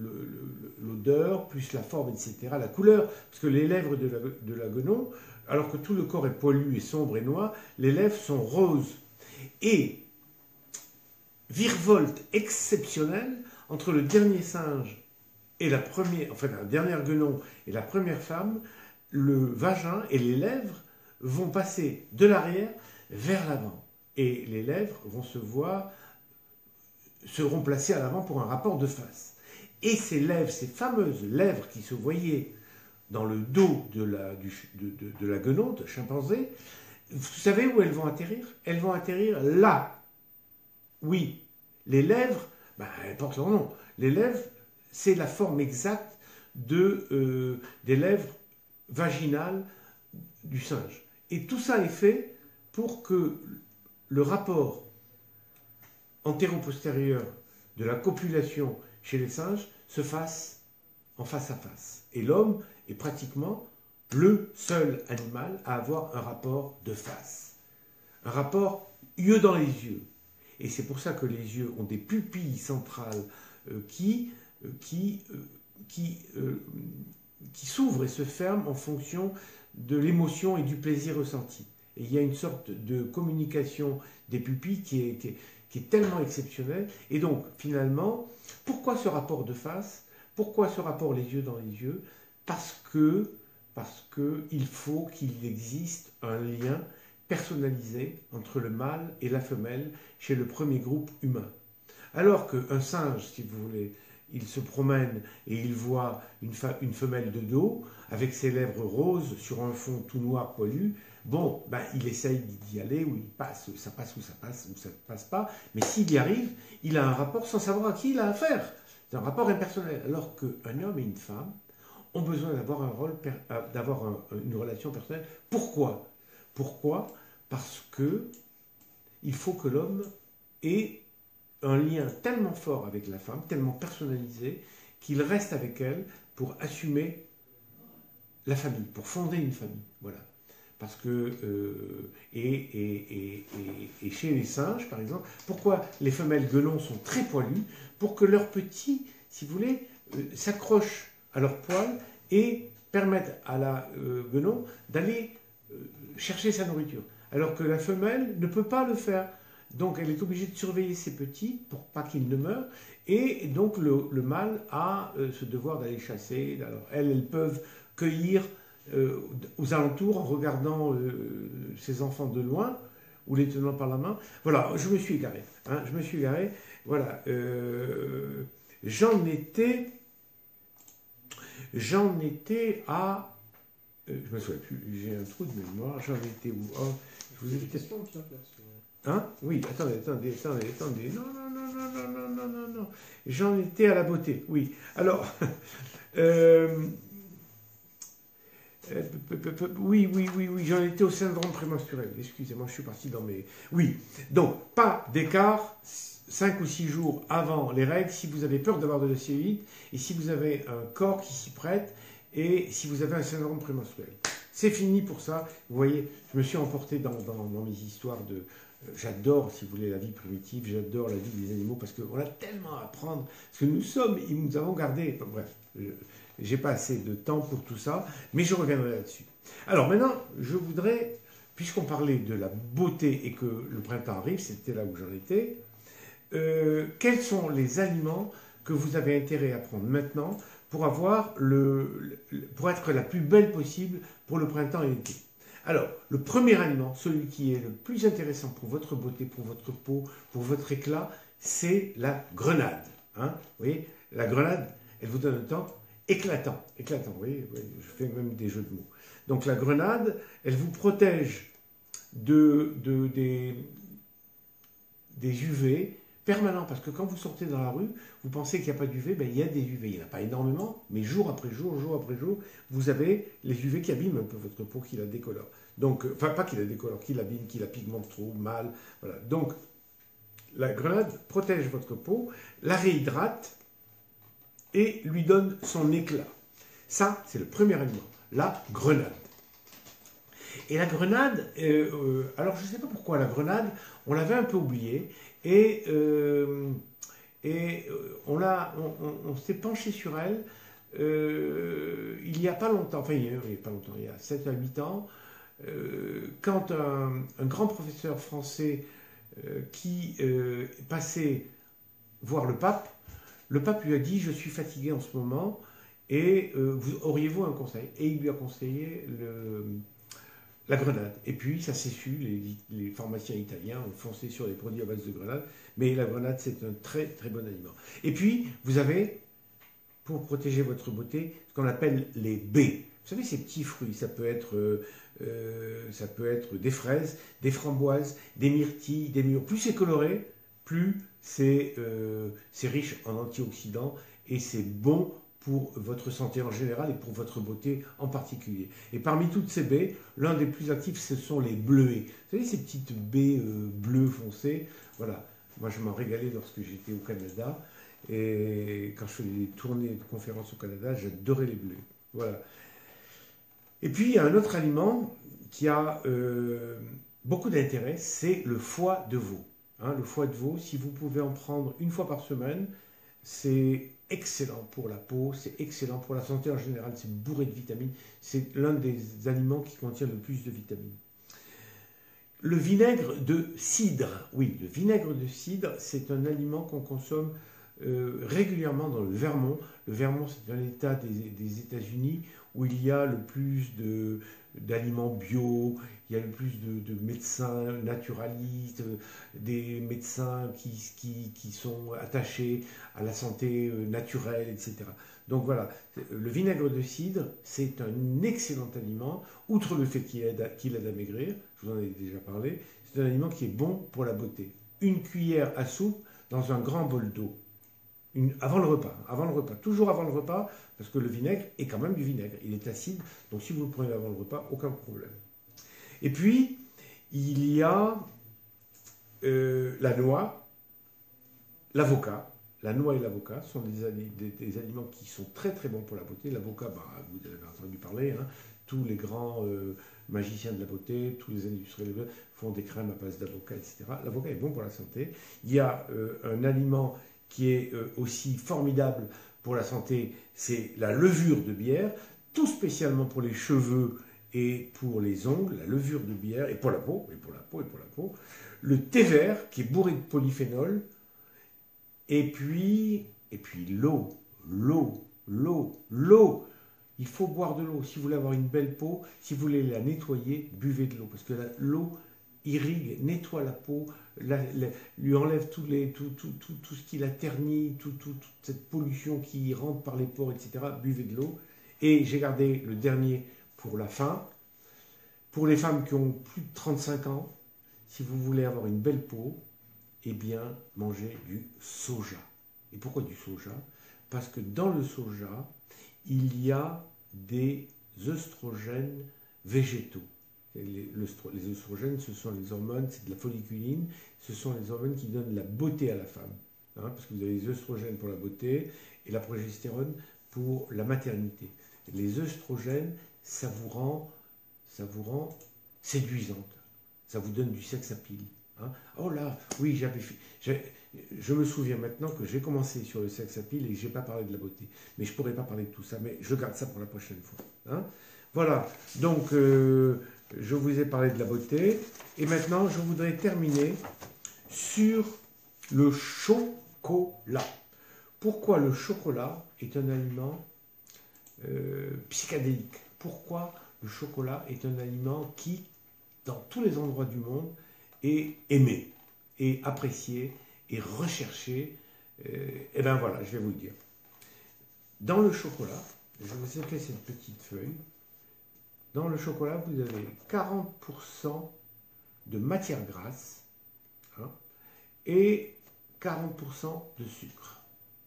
l'odeur, plus la forme, et cetera, la couleur. Parce que les lèvres de la, de la guenon, alors que tout le corps est poilu et sombre et noir, les lèvres sont roses. Et virevolte exceptionnelle entre le dernier singe et la première, enfin la dernière guenon et la première femme, le vagin et les lèvres vont passer de l'arrière vers l'avant. Et les lèvres vont se voir, seront placées à l'avant pour un rapport de face. Et ces lèvres, ces fameuses lèvres qui se voyaient dans le dos de la, du, de, de, de la guenaude chimpanzé, vous savez où elles vont atterrir? Elles vont atterrir là. Oui, les lèvres, ben, elles portent leur nom. Les lèvres, c'est la forme exacte de, euh, des lèvres vaginales du singe. Et tout ça est fait pour que le rapport antéro-postérieur de la copulation chez les singes se fasse en face à face. Et l'homme est pratiquement le seul animal à avoir un rapport de face. Un rapport yeux dans les yeux. Et c'est pour ça que les yeux ont des pupilles centrales euh, qui, euh, qui, euh, qui, euh, qui s'ouvrent et se ferment en fonction de l'émotion et du plaisir ressenti. Et il y a une sorte de communication des pupilles qui est, qui est, qui est tellement exceptionnelle. Et donc, finalement, pourquoi ce rapport de face? Pourquoi ce rapport les yeux dans les yeux? Parce que, parce que il faut qu'il existe un lien personnalisé entre le mâle et la femelle chez le premier groupe humain. Alors qu'un singe, si vous voulez, il se promène et il voit une, une femelle de dos avec ses lèvres roses sur un fond tout noir poilu, bon, ben, il essaye d'y aller, ou il passe, ça passe ou ça passe, ou ça ne passe pas, mais s'il y arrive, il a un rapport sans savoir à qui il a affaire. C'est un rapport impersonnel. Alors qu'un homme et une femme ont besoin d'avoir un rôle, d'avoir un, une relation personnelle. Pourquoi? Pourquoi? Parce que il faut que l'homme ait un lien tellement fort avec la femme, tellement personnalisé, qu'il reste avec elle pour assumer la famille, pour fonder une famille. Voilà. Parce que, euh, et, et, et, et, et chez les singes, par exemple, pourquoi les femelles guenons sont très poilues? Pour que leurs petits, si vous voulez, euh, s'accrochent à leurs poils et permettent à la euh, guenon d'aller euh, chercher sa nourriture. Alors que la femelle ne peut pas le faire. Donc elle est obligée de surveiller ses petits pour pas qu'ils ne meurent. Et donc le, le mâle a euh, ce devoir d'aller chasser. Alors elles, elles peuvent cueillir euh, aux alentours en regardant euh, ses enfants de loin ou les tenant par la main. Voilà, je me suis égaré. Hein, je me suis égaré. Voilà. Euh, j'en étais... J'en étais à... Euh, je me souviens plus, j'ai un trou de mémoire. J'en étais où? Oh, je vous ai dit... question qui intéresse. Hein? Oui, attendez, attendez, attendez, attendez. Non, non, non, non, non, non, non, non, non. J'en étais à la beauté, oui. Alors, euh, euh, oui, oui, oui, oui, j'en étais au syndrome prémenstruel. Excusez-moi, je suis parti dans mes... Oui, donc, pas d'écart, cinq ou six jours avant les règles, si vous avez peur d'avoir de la cellulite, et si vous avez un corps qui s'y prête, et si vous avez un syndrome prémenstruel. C'est fini pour ça. Vous voyez, je me suis emporté dans, dans, dans mes histoires de... J'adore, si vous voulez, la vie primitive, j'adore la vie des animaux, parce qu'on a tellement à apprendre, parce que nous sommes, et nous avons gardé, enfin, bref, j'ai pas assez de temps pour tout ça, mais je reviendrai là-dessus. Alors maintenant, je voudrais, puisqu'on parlait de la beauté et que le printemps arrive, c'était là où j'en étais, euh, quels sont les aliments que vous avez intérêt à prendre maintenant pour, avoir le, pour être la plus belle possible pour le printemps et l'été? Alors, le premier aliment, celui qui est le plus intéressant pour votre beauté, pour votre peau, pour votre éclat, c'est la grenade. Hein, vous voyez, la grenade, elle vous donne un temps éclatant. Éclatant, vous voyez, vous voyez, je fais même des jeux de mots. Donc la grenade, elle vous protège de, de, des, des U V permanents, parce que quand vous sortez dans la rue, vous pensez qu'il n'y a pas d'U V, ben il y a des U V. Il n'y en a pas énormément, mais jour après jour, jour après jour, vous avez les U V qui abîment un peu votre peau, qui la décolorent. Donc, enfin, pas qui la décolore, qui l'abîme, qui la pigmente trop, mal. Voilà. Donc, la grenade protège votre peau, la réhydrate et lui donne son éclat. Ça, c'est le premier aliment, la grenade. Et la grenade, euh, euh, alors je ne sais pas pourquoi la grenade, on l'avait un peu oubliée, et, euh, et on, l'a, on, on, on s'est penché sur elle euh, il n'y a pas longtemps, enfin il n'y a, a pas longtemps, il y a sept à huit ans, euh, quand un, un grand professeur français euh, qui euh, passait voir le pape, le pape lui a dit « Je suis fatigué en ce moment » Et euh, vous auriez-vous un conseil? Et il lui a conseillé le, la grenade. Et puis, ça s'est su, les, les pharmaciens italiens ont foncé sur les produits à base de grenade. Mais la grenade, c'est un très très bon aliment. Et puis, vous avez, pour protéger votre beauté, ce qu'on appelle les baies. Vous savez, ces petits fruits, ça peut être, euh, euh, ça peut être des fraises, des framboises, des myrtilles, des mûres. Plus c'est coloré, plus c'est euh, riche en antioxydants et c'est bon pour votre santé en général et pour votre beauté en particulier. Et parmi toutes ces baies, l'un des plus actifs, ce sont les bleuets. Vous savez, ces petites baies euh, bleues foncées. Voilà, moi je m'en régalais lorsque j'étais au Canada. Et quand je faisais des tournées de conférences au Canada, j'adorais les bleuets. Voilà. Et puis, il y a un autre aliment qui a euh, beaucoup d'intérêt, c'est le foie de veau. Hein, le foie de veau, si vous pouvez en prendre une fois par semaine, c'est excellent pour la peau, c'est excellent pour la santé en général, c'est bourré de vitamines. C'est l'un des aliments qui contient le plus de vitamines. Le vinaigre de cidre, oui, le vinaigre de cidre, c'est un aliment qu'on consomme euh, régulièrement dans le Vermont. Le Vermont, c'est un état des, des États-Unis où il y a le plus d'aliments bio, il y a le plus de, de médecins naturalistes, des médecins qui, qui, qui sont attachés à la santé naturelle, et cetera. Donc voilà, le vinaigre de cidre, c'est un excellent aliment, outre le fait qu'il aide, qu'il aide à maigrir, je vous en ai déjà parlé, c'est un aliment qui est bon pour la beauté. Une cuillère à soupe dans un grand bol d'eau. Une, avant le repas, avant le repas, toujours avant le repas, parce que le vinaigre est quand même du vinaigre, il est acide, donc si vous le prenez avant le repas, aucun problème. Et puis, il y a euh, la noix, l'avocat. La noix et l'avocat sont des, des, des aliments qui sont très très bons pour la beauté. L'avocat, bah, vous avez entendu parler, hein, tous les grands euh, magiciens de la beauté, tous les industriels font des crèmes à base d'avocat, et cetera. L'avocat est bon pour la santé. Il y a euh, un aliment qui est euh, aussi formidable pour la santé, c'est la levure de bière, tout spécialement pour les cheveux et pour les ongles, la levure de bière, et pour la peau, et pour la peau, et pour la peau. Le thé vert, qui est bourré de polyphénol, et puis, et puis l'eau, l'eau, l'eau, l'eau. Il faut boire de l'eau. Si vous voulez avoir une belle peau, si vous voulez la nettoyer, buvez de l'eau, parce que l'eau irrigue, nettoie la peau, la, la, lui enlève tout, les, tout, tout, tout, tout ce qui la ternit, tout, tout, toute cette pollution qui rentre par les pores, et cetera. Buvez de l'eau. Et j'ai gardé le dernier pour la fin. Pour les femmes qui ont plus de trente-cinq ans, si vous voulez avoir une belle peau, eh bien, mangez du soja. Et pourquoi du soja? Parce que dans le soja, il y a des œstrogènes végétaux. Les, les œstrogènes, ce sont les hormones, c'est de la folliculine, ce sont les hormones qui donnent la beauté à la femme. Hein, parce que vous avez les œstrogènes pour la beauté et la progestérone pour la maternité. Les œstrogènes, ça vous rend, ça vous rend séduisante. Ça vous donne du sex appeal. Hein. Oh là, oui, j'avais fait. Je me souviens maintenant que j'ai commencé sur le sex appeal et je n'ai pas parlé de la beauté. Mais je ne pourrais pas parler de tout ça, mais je garde ça pour la prochaine fois. Hein. Voilà, donc euh, je vous ai parlé de la beauté. Et maintenant, je voudrais terminer sur le chocolat. Pourquoi le chocolat est un aliment euh, psychédélique? Pourquoi le chocolat est un aliment qui, dans tous les endroits du monde, est aimé, et apprécié, et recherché? euh, Et bien voilà, je vais vous le dire. Dans le chocolat, je vous ai fait cette petite feuille. Dans le chocolat, vous avez quarante pour cent de matière grasse, hein, et quarante pour cent de sucre.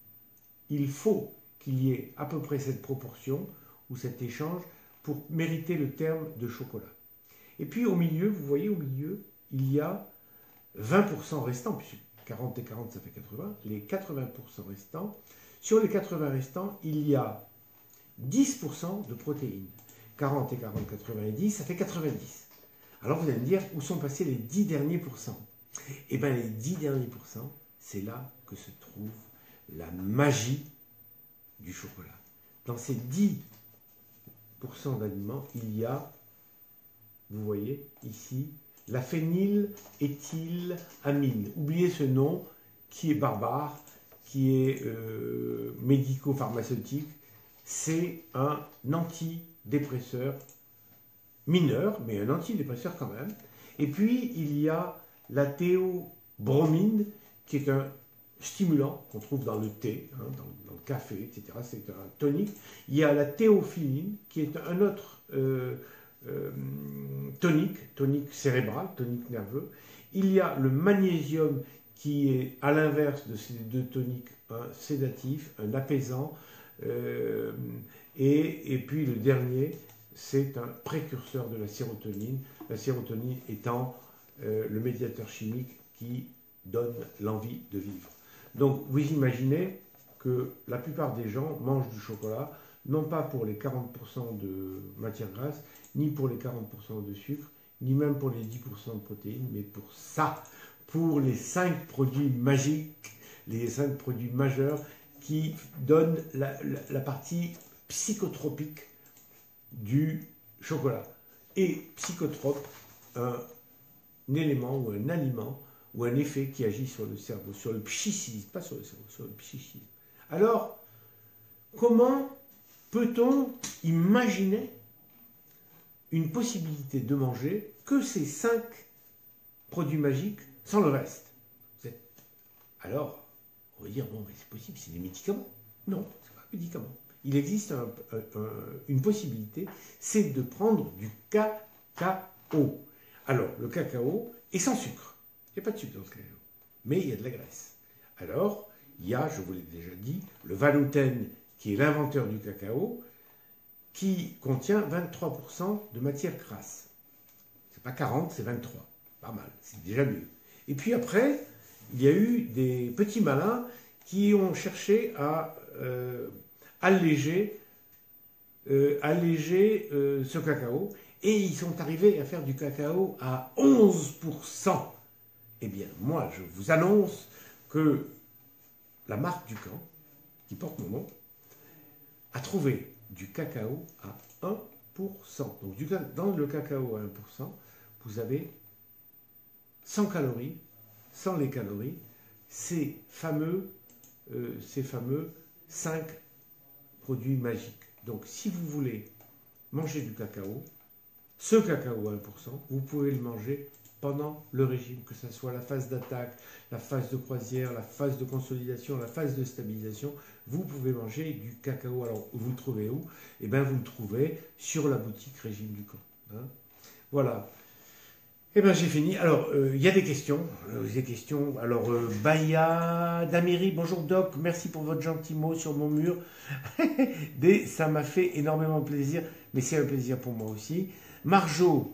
Il faut qu'il y ait à peu près cette proportion ou cet échange pour mériter le terme de chocolat. Et puis au milieu, vous voyez au milieu, il y a vingt pour cent restants, puisque quarante et quarante ça fait quatre-vingts, les quatre-vingts pour cent restants. Sur les quatre-vingts restants, il y a dix pour cent de protéines. quarante et quarante, quatre-vingt-dix, ça fait quatre-vingt-dix. Alors vous allez me dire, où sont passés les dix derniers pourcents? Eh bien les dix derniers pourcents, c'est là que se trouve la magie du chocolat. Dans ces dix pour cent d'aliments, il y a, vous voyez ici, la phényléthylamine. Oubliez ce nom qui est barbare, qui est euh, médico-pharmaceutique. c'est un antidépresseur mineur, mais un antidépresseur quand même. Et puis, il y a la théobromine, qui est un stimulant qu'on trouve dans le thé, hein, dans, dans le café, et cetera. C'est un tonique. Il y a la théophiline, qui est un autre euh, euh, tonique, tonique cérébral, tonique nerveux. Il y a le magnésium, qui est à l'inverse de ces deux toniques, un sédatif, un apaisant. Euh, et, et puis le dernier, c'est un précurseur de la sérotonine, la sérotonine étant euh, le médiateur chimique qui donne l'envie de vivre. Donc vous imaginez que la plupart des gens mangent du chocolat, non pas pour les quarante pour cent de matière grasse, ni pour les quarante pour cent de sucre, ni même pour les dix pour cent de protéines, mais pour ça, pour les cinq produits magiques, les cinq produits majeurs qui donnent la, la, la partie psychotropique du chocolat. Et psychotrope, un, un élément ou un aliment ou un effet qui agit sur le cerveau, sur le psychisme, pas sur le cerveau, sur le psychisme. Alors, comment peut-on imaginer une possibilité de manger que ces cinq produits magiques sans le reste? Alors, on va dire, bon, mais c'est possible, c'est des médicaments. Non, c'est pas un médicament. Il existe un, un, un, une possibilité, c'est de prendre du cacao. Alors, le cacao est sans sucre. Il n'y a pas de sucre dans le cacao, mais il y a de la graisse. Alors, il y a, je vous l'ai déjà dit, le Valouten, qui est l'inventeur du cacao, qui contient vingt-trois pour cent de matière grasse. C'est pas quarante, c'est vingt-trois. Pas mal, c'est déjà mieux. Et puis après, il y a eu des petits malins qui ont cherché à euh, alléger, euh, alléger euh, ce cacao, et ils sont arrivés à faire du cacao à onze pour cent. Eh bien, moi, je vous annonce que la marque Ducamp, qui porte mon nom, a trouvé du cacao à un pour cent. Donc, du, dans le cacao à un pour cent, vous avez cent calories, sans les calories, ces fameux, euh, ces fameux cinq produits magiques. Donc, si vous voulez manger du cacao, ce cacao à un pour cent, vous pouvez le manger pendant le régime, que ce soit la phase d'attaque, la phase de croisière, la phase de consolidation, la phase de stabilisation, vous pouvez manger du cacao. Alors, vous le trouvez où? Eh bien, vous le trouvez sur la boutique Régime Ducamp. Hein, voilà. Eh bien, j'ai fini. Alors, il euh, y a des questions. Euh, des questions. Alors, euh, Baya Damiri, bonjour Doc, merci pour votre gentil mot sur mon mur. des, ça m'a fait énormément plaisir, mais c'est un plaisir pour moi aussi. Marjo,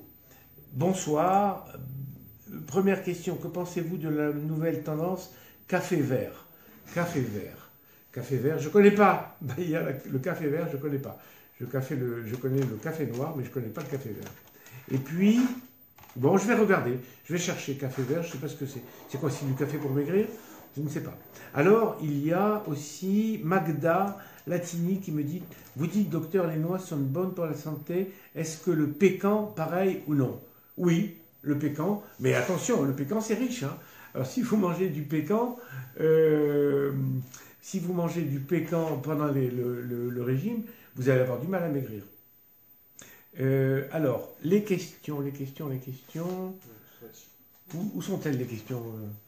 bonsoir. Première question, que pensez-vous de la nouvelle tendance café vert? Café vert. Café vert, je ne connais pas. Baya, le café vert, je ne connais pas. Je, café le, je connais le café noir, mais je ne connais pas le café vert. Et puis... Bon, je vais regarder, je vais chercher café vert, je ne sais pas ce que c'est. C'est quoi, c'est du café pour maigrir? Je ne sais pas. Alors, il y a aussi Magda Latini qui me dit, vous dites, docteur, les noix sont bonnes pour la santé, est-ce que le pécan, pareil ou non? Oui, le pécan, mais attention, le pécan, c'est riche. Hein. Alors, si vous mangez du pécan, euh, si vous mangez du pécan pendant les, le, le, le régime, vous allez avoir du mal à maigrir. Euh, alors, les questions, les questions, les questions. Où, où sont-elles les questions?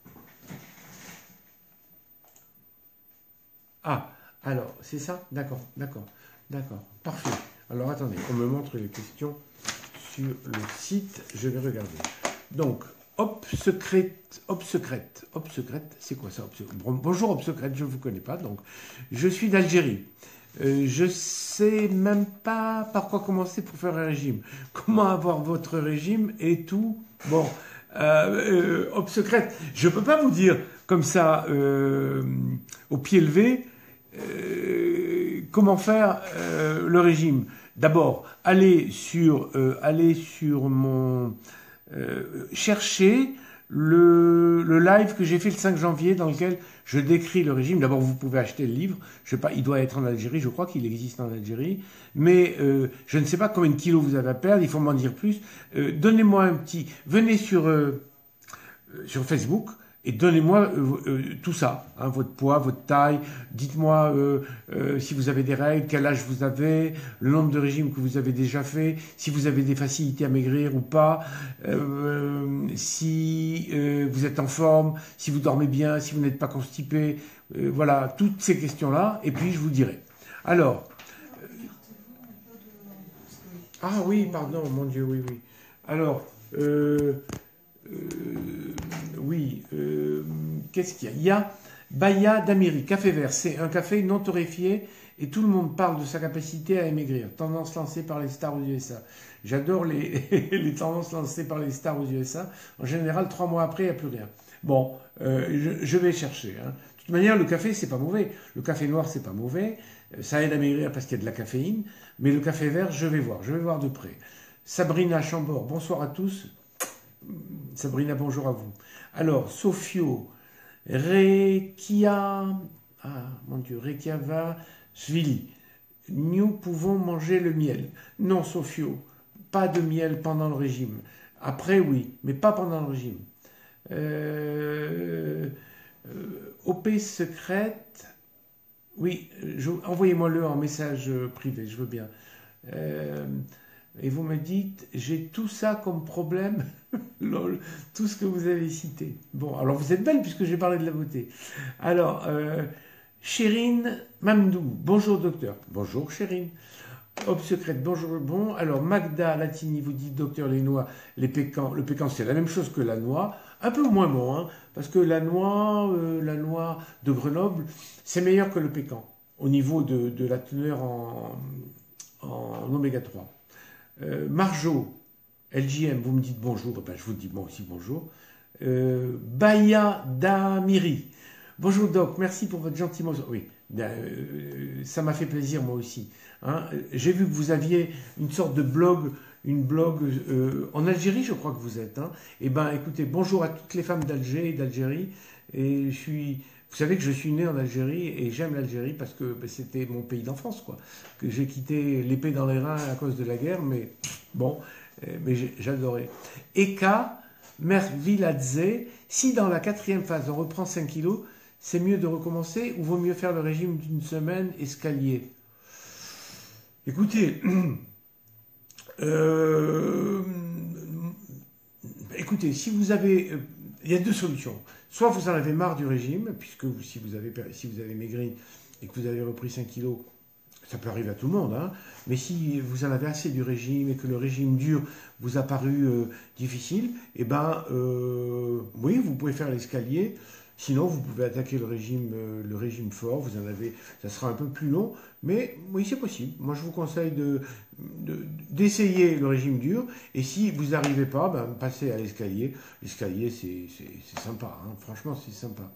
Ah, alors, c'est ça? D'accord, d'accord, d'accord. Parfait. Alors, attendez, on me montre les questions sur le site. Je vais regarder. Donc, Hop secrète, Hop secrète, Hop secrète, c'est quoi ça? Bonjour Hop secrète, je ne vous connais pas. Donc, je suis d'Algérie. Euh, je ne sais même pas par quoi commencer pour faire un régime. Comment avoir votre régime et tout. Bon, euh, euh, Hop secrète, je ne peux pas vous dire comme ça, euh, au pied levé, euh, comment faire euh, le régime. D'abord, allez sur, euh, allez sur mon... Euh, chercher le, le live que j'ai fait le cinq janvier dans lequel je décris le régime. D'abord, vous pouvez acheter le livre. Je sais pas, il doit être en Algérie. Je crois qu'il existe en Algérie. Mais euh, je ne sais pas combien de kilos vous avez à perdre. Il faut m'en dire plus. Euh, Donnez-moi un petit... Venez sur, euh, sur Facebook et donnez-moi euh, euh, tout ça, hein, votre poids, votre taille, dites-moi euh, euh, si vous avez des règles, quel âge vous avez, le nombre de régimes que vous avez déjà fait, si vous avez des facilités à maigrir ou pas, euh, si euh, vous êtes en forme, si vous dormez bien, si vous n'êtes pas constipé, euh, voilà, toutes ces questions-là, et puis je vous dirai. Alors, euh, ah oui, pardon, mon Dieu, oui, oui. Alors, euh, euh, oui, euh, qu'est-ce qu'il y a? Il y a Baya d'Amiri, café vert, c'est un café non torréfié et tout le monde parle de sa capacité à émaigrir. Tendance lancée par les stars aux U S A. J'adore les, les tendances lancées par les stars aux U S A. En général, trois mois après, il n'y a plus rien. Bon, euh, je, je vais chercher. Hein. De toute manière, le café, c'est pas mauvais. Le café noir, c'est pas mauvais. Ça aide à maigrir parce qu'il y a de la caféine. Mais le café vert, je vais voir. Je vais voir de près. Sabrina Chambord, bonsoir à tous. Sabrina, bonjour à vous. Alors, Sofio, Rekia, ah mon Dieu, Rekiava Svili, nous pouvons manger le miel. Non, Sofio, pas de miel pendant le régime. Après, oui, mais pas pendant le régime. Euh, euh, O P secrète, oui, envoyez-moi-le en message privé, je veux bien. Euh, et vous me dites, j'ai tout ça comme problème, lol, tout ce que vous avez cité. Bon, alors vous êtes belle puisque j'ai parlé de la beauté. Alors, euh, Chérine Mamdou, bonjour docteur. Bonjour Chérine. Hop secrète, bonjour, bon. Alors, Magda Latini vous dit, docteur, les noix, les pécans, le pécan c'est la même chose que la noix, un peu moins bon, hein, parce que la noix, euh, la noix de Grenoble, c'est meilleur que le pécan, au niveau de, de la teneur en, en oméga trois. Euh, Marjo, L J M, vous me dites bonjour, ben, je vous dis moi aussi bonjour. Euh, Baya Damiri, bonjour doc, merci pour votre gentil mot. Oui, euh, ça m'a fait plaisir moi aussi. Hein. J'ai vu que vous aviez une sorte de blog, une blog euh, en Algérie, je crois que vous êtes. Hein. Eh ben, écoutez, bonjour à toutes les femmes d'Alger et d'Algérie. Et je suis, vous savez que je suis né en Algérie et j'aime l'Algérie parce que ben, c'était mon pays d'enfance, quoi. Que j'ai quitté l'épée dans les reins à cause de la guerre, mais bon, mais j'adorais. Eka Merviladze, si dans la quatrième phase on reprend cinq kilos, c'est mieux de recommencer ou vaut mieux faire le régime d'une semaine escalier? Écoutez, euh, écoutez, si vous avez, euh, il y a deux solutions. Soit vous en avez marre du régime, puisque vous, si, vous avez, si vous avez maigri et que vous avez repris cinq kilos, ça peut arriver à tout le monde, hein, mais si vous en avez assez du régime et que le régime dur vous a paru euh, difficile, eh ben, euh, oui, vous pouvez faire l'escalier. Sinon, vous pouvez attaquer le régime, euh, le régime fort. Vous en avez, ça sera un peu plus long, mais oui, c'est possible. Moi, je vous conseille de, de, d'essayer le régime dur. Et si vous n'arrivez pas, ben, passez à l'escalier. L'escalier, c'est, c'est, c'est sympa. Hein. Franchement, c'est sympa.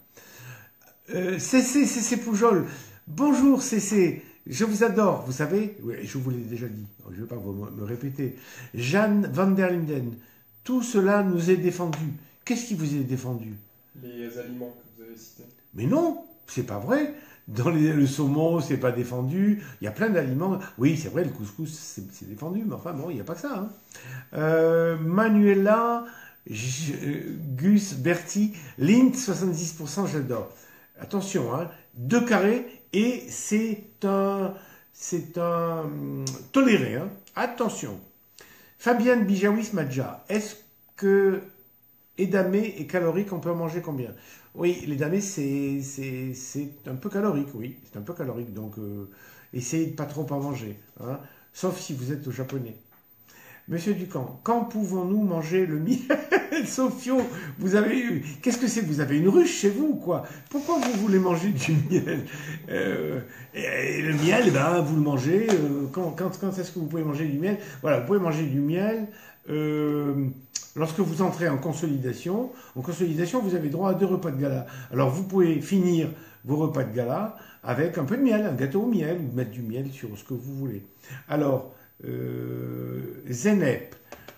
Euh, C C, C C Poujol. Bonjour, C C. Je vous adore. Vous savez, oui, je vous l'ai déjà dit. Je ne vais pas vous me répéter. Jeanne van der Linden. Tout cela nous est défendu. Qu'est-ce qui vous est défendu? Les aliments que vous avez cités. Mais non, c'est pas vrai. Dans les, le saumon, c'est pas défendu. Il y a plein d'aliments. Oui, c'est vrai, le couscous, c'est défendu, mais enfin, bon, il n'y a pas que ça. Hein. Euh, Manuela, J Gus, Berti, Lint, soixante-dix pour cent, j'adore. Attention, hein, deux carrés, et c'est un, c'est un hum, toléré. Hein. Attention. Fabienne Bijawis Madja, est-ce que édamé et calorique, on peut en manger combien? Oui, l'édamé, c'est un peu calorique, oui. C'est un peu calorique, donc euh, essayez de ne pas trop en manger. Hein, sauf si vous êtes au japonais. Monsieur Ducamp, quand pouvons-nous manger le miel? Sophio, vous avez eu... Qu'est-ce que c'est? Vous avez une ruche chez vous, quoi? Pourquoi vous voulez manger du miel? euh, et le miel, eh ben, vous le mangez... Euh, quand quand, quand est-ce que vous pouvez manger du miel? Voilà, vous pouvez manger du miel... Euh, lorsque vous entrez en consolidation. En consolidation, vous avez droit à deux repas de gala. Alors, vous pouvez finir vos repas de gala avec un peu de miel, un gâteau au miel, ou mettre du miel sur ce que vous voulez. Alors, euh, Zenep,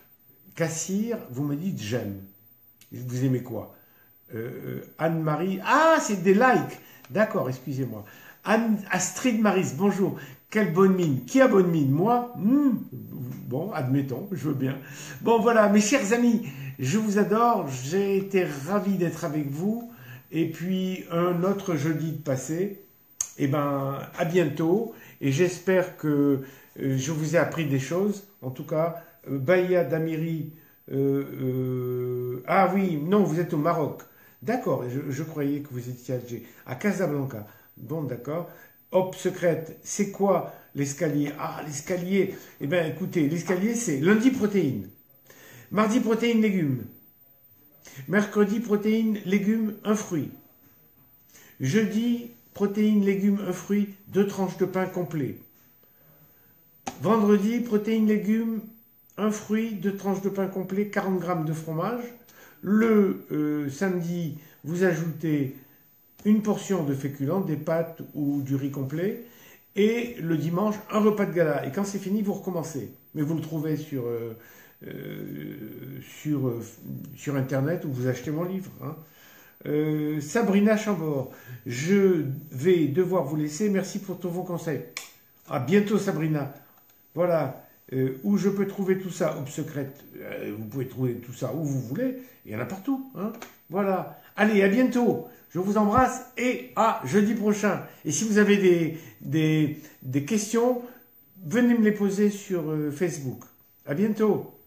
Cassir, vous me dites j'aime. Vous aimez quoi? euh, Anne-Marie, ah, c'est des likes. D'accord, excusez-moi. Anne, Astrid Maris, bonjour. Quelle bonne mine. Qui a bonne mine? Moi? hmm. Bon, admettons, je veux bien. Bon, voilà, mes chers amis, Je vous adore, j'ai été ravi d'être avec vous. Et puis, un autre jeudi de passé. Eh ben, à bientôt. Et j'espère que euh, je vous ai appris des choses. En tout cas, euh, Bahia d'Amiri. Euh, euh, ah oui, non, vous êtes au Maroc. D'accord, je, je croyais que vous étiez à Alger. À Casablanca. Bon, d'accord. Hop, secrète, c'est quoi l'escalier? Ah, l'escalier. Eh bien, écoutez, l'escalier, c'est lundi, protéines. Mardi, protéines, légumes. Mercredi, protéines, légumes, un fruit. Jeudi, protéines, légumes, un fruit, deux tranches de pain complet. Vendredi, protéines, légumes, un fruit, deux tranches de pain complet, quarante grammes de fromage. Le euh, samedi, vous ajoutez une portion de féculents, des pâtes ou du riz complet. Et le dimanche, un repas de gala. Et quand c'est fini, vous recommencez. Mais vous le trouvez sur, euh, euh, sur, euh, sur Internet ou vous achetez mon livre. Hein. Euh, Sabrina Chambord, je vais devoir vous laisser. Merci pour tous vos conseils. À bientôt, Sabrina. Voilà. Euh, où je peux trouver tout ça, Hop Secrète. Euh, vous pouvez trouver tout ça où vous voulez. Il y en a partout. Hein. Voilà. Allez, à bientôt. Je vous embrasse et à jeudi prochain. Et si vous avez des, des, des questions, venez me les poser sur euh, Facebook. À bientôt.